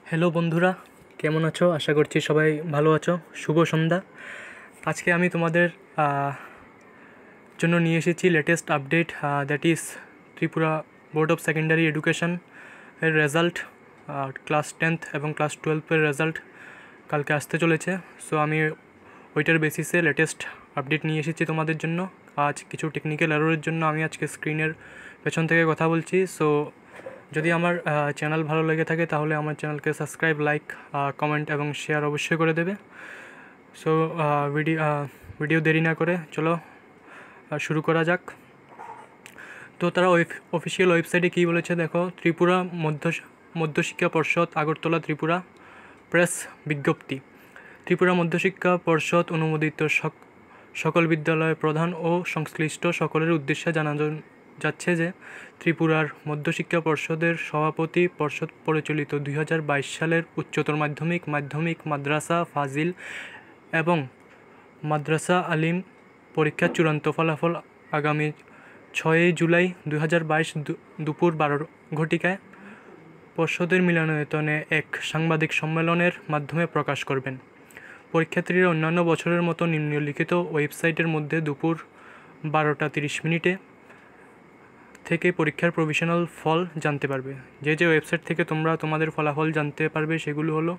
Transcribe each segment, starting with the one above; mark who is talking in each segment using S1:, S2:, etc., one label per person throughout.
S1: Hello বন্ধুরা, কেমন আছো? আশা করছি সবাই ভালো আছো। শুভ সন্ধ্যা। আজকে আমি তোমাদের জন্য নিয়ে এসেছি latest update, that is Tripura board of secondary education এর রেজাল্ট, ক্লাস 10th এবং ক্লাস 12-এর রেজাল্ট কালকে আসতে চলেছে। সো আমি ওইটার বেসিসে লেটেস্ট আপডেট নিয়ে এসেছি তোমাদের জন্য। আজ কিছু টেকনিক্যাল এররের জন্য আমি আজকে স্ক্রিনের পেছন থেকে কথা বলছি। সো যদি আমার চ্যানেল ভালো লেগে থাকে তাহলে আমার চ্যানেলকে সাবস্ক্রাইব, লাইক, কমেন্ট এবং শেয়ার অবশ্যই করে দেবে। সো ভিডিও দেরি না করে চলো শুরু করা যাক। তো তারা অফিসিয়াল ওয়েবসাইটে কী বলেছে দেখো। ত্রিপুরা মধ্যশিক্ষা পর্ষদ, আগরতলা, ত্রিপুরা। প্রেস বিজ্ঞপ্তি। ত্রিপুরা মধ্যশিক্ষা পর্ষদ অনুমোদিত সকল বিদ্যালয় প্রধান ও সংশ্লিষ্ট সকলের উদ্দেশ্যে জানানো যাচ্ছে যে ত্রিপুরার মধ্যশিক্ষা পর্ষদের সভাপতি পর্ষদ পরিচালিত 2022 সালের উচ্চতর মাধ্যমিক, মাদ্রাসা ফাজিল এবং মাদ্রাসা আলিম পরীক্ষার চূড়ান্ত ফলাফল আগামী 6 জুলাই 2022 দুপুর 12 ঘটিকায় পর্ষদের মিলনায়তনে এক সাংবাদিক সম্মেলনের মাধ্যমে প্রকাশ করবেন। পরীক্ষার্থীরা অন্যান্য বছরের মতো নিম্নলিখিত ওয়েবসাইটের মধ্যে দুপুর 12:30 থেকে পরীক্ষার প্রভিশনাল ফল জানতে পারবে। যে ওয়েবসাইট থেকে তোমরা তোমাদের ফলাফল জানতে পারবে সেগুলো হলো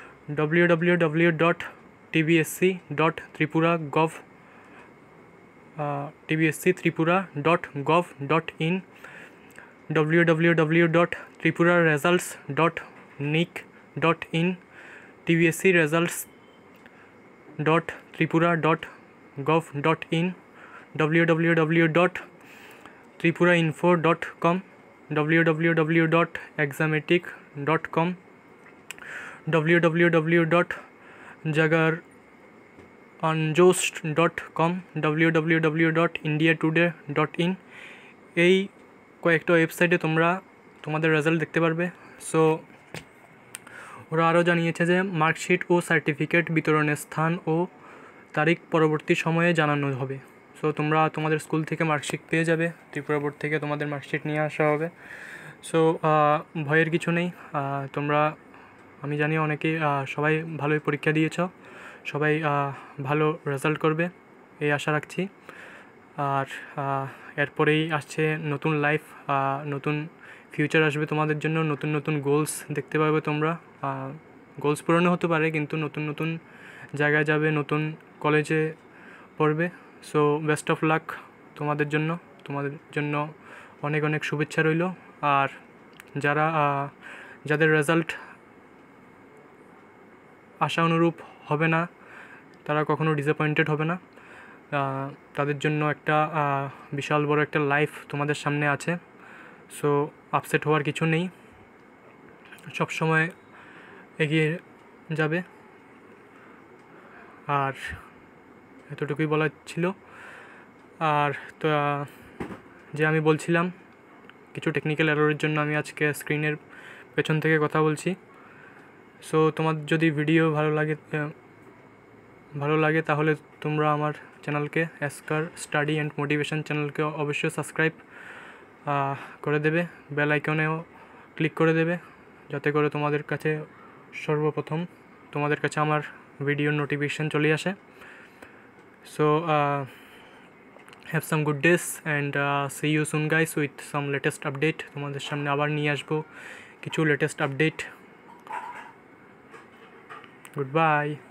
S1: www.tbse.tripura.gov.in, www.tripuraresults.nic.in, tbseresults.tripura.gov.in, www.tripurainfo.com, www.examatic.com, www.jagaranjost.com, www.indiatoday.in। এই কয়েকটা ওয়েবসাইটে তোমরা তোমাদের রেজাল্ট দেখতে পারবে। সো ওরা আরও জানিয়েছে যে মার্কশিট ও সার্টিফিকেট বিতরণের স্থান ও তারিখ পরবর্তী সময়ে জানানো হবে। সো তোমরা তোমাদের স্কুল থেকে মার্কশিট পেয়ে যাবে, ত্রিপুরা বোর্ড থেকে তোমাদের মার্কশিট নিয়ে আসা হবে। সো ভয়ের কিছু নেই। আমি জানি অনেকেই সবাই ভালোই পরীক্ষা দিয়েছ, সবাই ভালো রেজাল্ট করবে এই আশা রাখছি। আর এরপরেই আসছে নতুন লাইফ, নতুন ফিউচার আসবে তোমাদের জন্য, নতুন গোলস দেখতে পাবে তোমরা। গোলস পূরণও হতে পারে, কিন্তু নতুন জায়গায় যাবে, নতুন কলেজে পড়বে। সো বেস্ট অফ লাক তোমাদের জন্য অনেক শুভেচ্ছা রইল। আর যাদের রেজাল্ট আশা অনুরূপ হবে না, তারা কখনো ডিসঅ্যাপয়েন্টেড হবে না। তাদের জন্য একটা বিশাল বড় একটা লাইফ তোমাদের সামনে আছে। সো আপসেট হওয়ার কিছু নেই, সবসময় এগিয়ে যাবে। আর এতটুকুই বলার ছিল। আর তো যে আমি বলছিলাম কিছু টেকনিক্যাল এররের জন্য আমি আজকে স্ক্রিনের পেছন থেকে কথা বলছি। সো তোমার যদি ভিডিও ভালো লাগে তাহলে তোমরা আমার চ্যানেলকে এসকার স্টাডি অ্যান্ড মোটিভেশন চ্যানেলকে অবশ্যই সাবস্ক্রাইব করে দেবে, বেল আইকনেও ক্লিক করে দেবে, যাতে করে তোমাদের কাছে সর্বপ্রথম আমার ভিডিওর নোটিফিকেশান চলে আসে। So have some good days and see you soon guys with some latest update. তোমাদের সামনে আবার নিয়ে আসবো কিছু লেটেস্ট আপডেট। Goodbye.